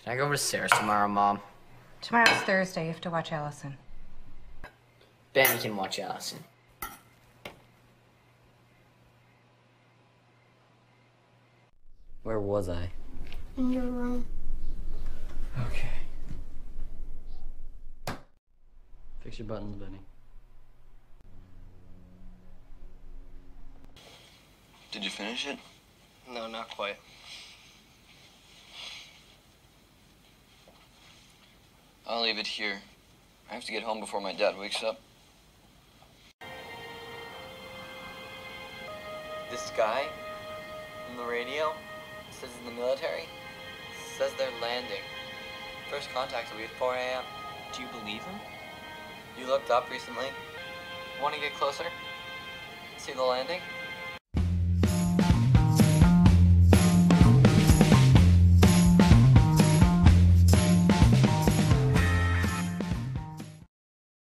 Can I go over to Sarah's tomorrow, Mom? Tomorrow's Thursday. You have to watch Allison. Ben can watch Allison. Where was I? In your room. Okay. Fix your buttons, Benny. Did you finish it? No, not quite. I'll leave it here. I have to get home before my dad wakes up. This guy on the radio says in the military, says they're landing. First contact will be at 4 a.m. Do you believe him? You looked up recently? Want to get closer? See the landing?